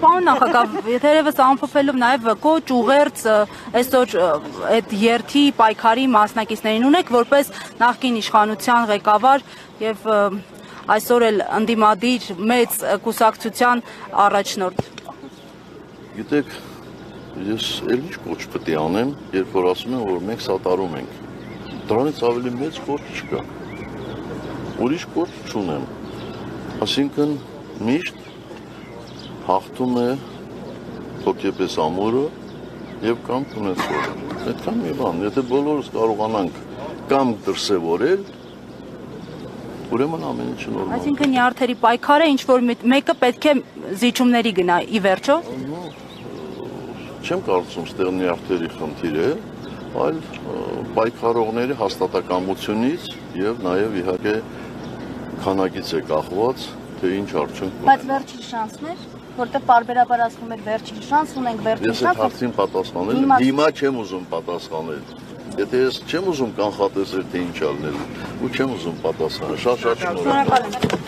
Պարոն նախագահ, թերևս ամփոփելով նաև կոչ ուղերձ այսօր այդ երթի պայքարի մասնակիցներին ունեք որպես նախկին իշխանության ղեկավար եւ այսօր էլ ընդդիմադիր մեծ կուսակցության առաջնորդ։ Գիտեք, ես էլ ինչ կոչ պետք է անեմ, երբ որ ասում եմ, որ մենք սատարում ենք։ Դրանից ավելի մեծ կոչ չկա։ Ուրիշ կոչ չունեմ։ Այսինքն միշտ հաղթում է հոգեպես ամուրը եւ կամ ունեցողը։ Այդքան մի բան, եթե բոլորս կարողանանք կամ դրսևորել, ուրեմն ամեն ինչը նորմալ։ Այսինքն նյարդերի պայքարը ինչ որ մեկը պետք է զիջումների գնա ի վերջո։ Չեմ կարծում ստեղ նյարդերի խնդիր է, այլ պայքարողների հաստատակամությունից եւ նաեւ իհարկե քանակից է կախված, թե ինչ արդյունք կունենա։ Բայց վերջին շանսն էր, որտեղ պարբերաբար ասում եք վերջին շանս ունենք, վերջին շանս։ Ես այդ հարցին պատասխանել, հիմա չեմ ուզում պատասխանել։ Եթե ես չեմ ուզում կանխատեսել, թե ինչ ալնել, ու չեմ ուզում պատասխանել։ Շատ շնորհակալ եմ։